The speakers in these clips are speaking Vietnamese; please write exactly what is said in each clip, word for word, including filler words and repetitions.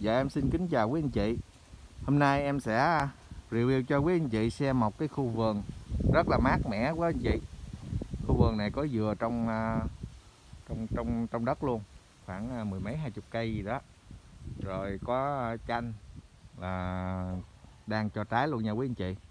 Dạ em xin kính chào quý anh chị. Hôm nay em sẽ review cho quý anh chị xem một cái khu vườn rất là mát mẻ quá anh chị. Khu vườn này có dừa trong trong trong trong đất luôn, khoảng mười mấy hai chục cây gì đó. Rồi có chanh là đang cho trái luôn nha quý anh chị.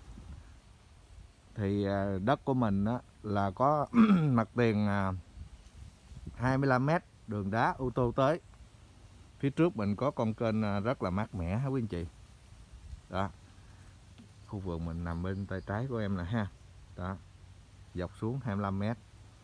Thì đất của mình á, là có mặt tiền hai mươi lăm mét đường đá ô tô tới. Phía trước mình có con kênh rất là mát mẻ hả quý anh chị. Đó. Khu vườn mình nằm bên tay trái của em nè ha. Đó. Dọc xuống hai mươi lăm mét.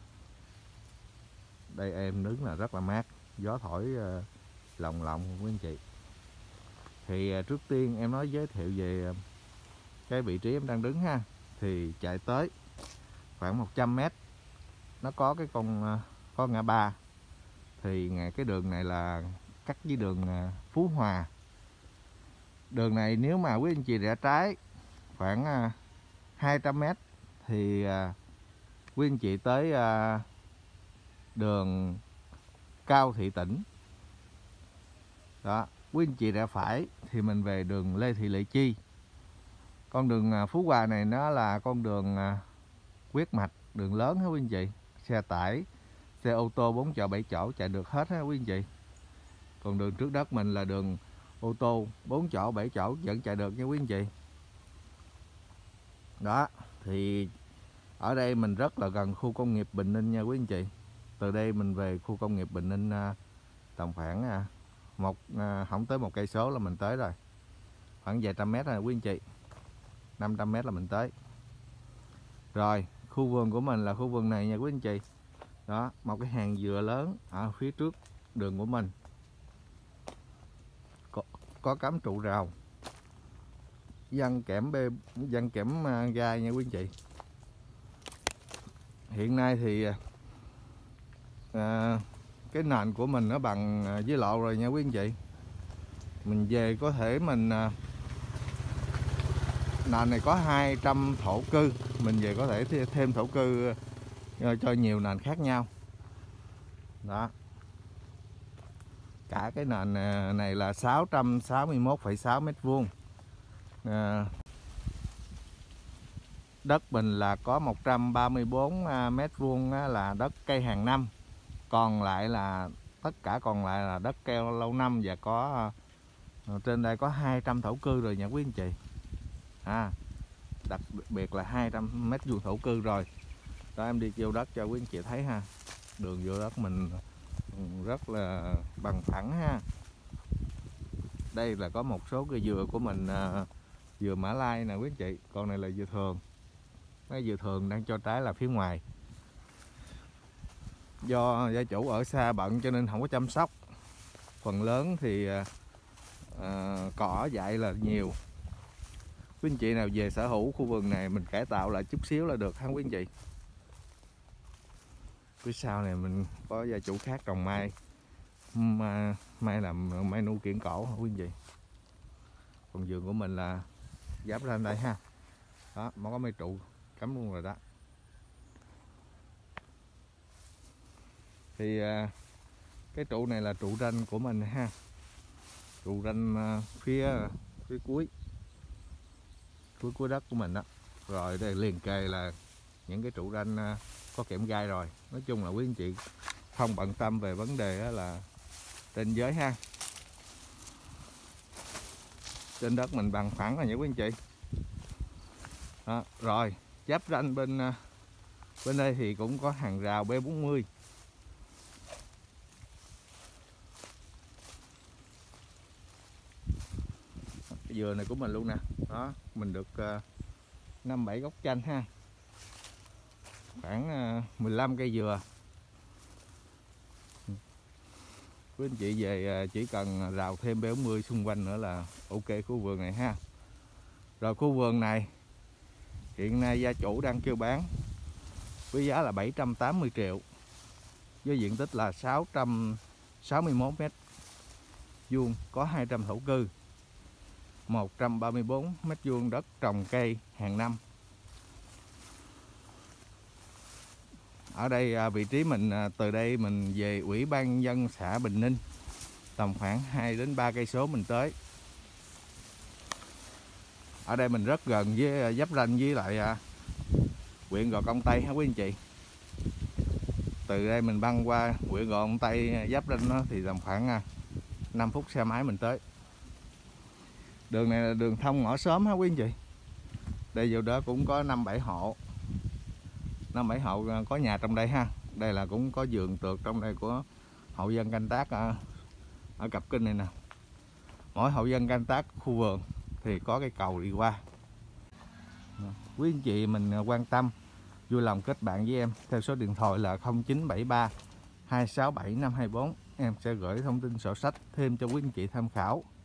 Đây em đứng là rất là mát, gió thổi uh, lồng lộng quý anh chị. Thì uh, trước tiên em nói giới thiệu về uh, cái vị trí em đang đứng ha. Thì chạy tới khoảng một trăm mét nó có cái con uh, có ngã ba. Thì cái đường này là cắt với đường uh, Phú Hòa. Đường này nếu mà quý anh chị rẽ trái khoảng uh, hai trăm mét thì uh, quý anh chị tới uh, đường Cao Thị Tỉnh. Đó, quý anh chị rẽ phải thì mình về đường Lê Thị Lệ Chi. Con đường uh, Phú Hòa này nó là con đường uh, huyết mạch, đường lớn hả quý anh chị. Xe tải, xe ô tô bốn chỗ bảy chỗ chạy được hết ha quý anh chị. Còn đường trước đất mình là đường ô tô bốn chỗ bảy chỗ vẫn chạy được nha quý anh chị. Đó, thì ở đây mình rất là gần khu công nghiệp Bình Ninh nha quý anh chị. Từ đây mình về khu công nghiệp Bình Ninh tầm khoảng một không tới một cây số là mình tới rồi. Khoảng vài trăm mét rồi quý anh chị. năm trăm mét là mình tới. Rồi, khu vườn của mình là khu vườn này nha quý anh chị. Đó, một cái hàng dừa lớn ở phía trước đường của mình. Có, có cắm trụ rào. Văng kẽm bê, văng kẽm gai nha quý anh chị. Hiện nay thì à, cái nền của mình nó bằng với lộ rồi nha quý anh chị. Mình về có thể mình à, nền này có hai trăm thổ cư, mình về có thể thêm thổ cư cho nhiều nền khác nhau. Đó. Cả cái nền này là sáu trăm sáu mươi mốt phẩy sáu mét vuông. À, đất mình là có một trăm ba mươi bốn mét vuông là đất cây hàng năm. Còn lại là tất cả còn lại là đất keo lâu năm, và có trên đây có hai trăm thổ cư rồi nha quý anh chị. À, đặc biệt là hai trăm mét vuông thổ cư rồi. Đó, em đi vô đất cho quý anh chị thấy ha. Đường vô đất mình rất là bằng phẳng ha. Đây là có một số cây dừa của mình, dừa Mã Lai nè quý anh chị. Còn này là dừa thường. Cái dừa thường đang cho trái là phía ngoài. Do gia chủ ở xa bận cho nên không có chăm sóc. Phần lớn thì à, cỏ dại là nhiều. Quý anh chị nào về sở hữu khu vườn này mình cải tạo lại chút xíu là được ha quý anh chị. Phía sau này mình có gia chủ khác trồng mai. Mai, mai làm mai nuôi kiểng cổ quý anh chị. Còn vườn của mình là giáp lên đây ha. Đó, nó có mấy trụ cắm luôn rồi đó. Thì cái trụ này là trụ ranh của mình ha. Trụ ranh phía phía cuối cuối cuối đất của mình đó. Rồi đây liền kề là những cái trụ ranh có kẽm gai rồi. Nói chung là quý anh chị không bận tâm về vấn đề là trên giới ha. Trên đất mình bằng phẳng rồi nha quý anh chị. Đó, rồi giáp ranh bên bên đây thì cũng có hàng rào B bốn mươi. Cái dừa này của mình luôn nè. Đó, mình được năm bảy gốc chanh ha. Khoảng uh, mười lăm cây dừa. Quý anh chị về chỉ cần rào thêm B bốn mươi xung quanh nữa là ok khu vườn này ha. Rồi khu vườn này hiện nay gia chủ đang kêu bán với giá là bảy trăm tám mươi triệu. Với diện tích là sáu trăm sáu mươi mốt mét vuông, có hai trăm thổ cư, một trăm ba mươi bốn mét vuông đất trồng cây hàng năm. Ở đây vị trí mình từ đây mình về Ủy ban nhân dân xã Bình Ninh tầm khoảng hai đến ba cây số mình tới. Ở đây mình rất gần với giáp ranh với lại à, huyện Gò Công Tây ha quý anh chị. Từ đây mình băng qua huyện Gò Công Tây giáp ranh đó, thì tầm khoảng à, năm phút xe máy mình tới. Đường này là đường thông ngõ xóm ha quý anh chị. Đây vô đó cũng có năm bảy hộ. năm bảy hộ có nhà trong đây ha. Đây là cũng có vườn tược trong đây của hộ dân canh tác ở, ở cặp kinh này nè. Mỗi hộ dân canh tác khu vườn thì có cái cầu đi qua. Quý anh chị mình quan tâm vui lòng kết bạn với em theo số điện thoại là không chín bảy ba hai sáu bảy năm hai bốn. Em sẽ gửi thông tin sổ sách thêm cho quý anh chị tham khảo.